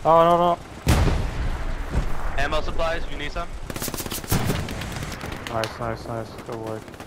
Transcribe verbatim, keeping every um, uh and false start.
Oh, no, no. Ammo supplies, if you need some. Nice, nice, nice. Good work.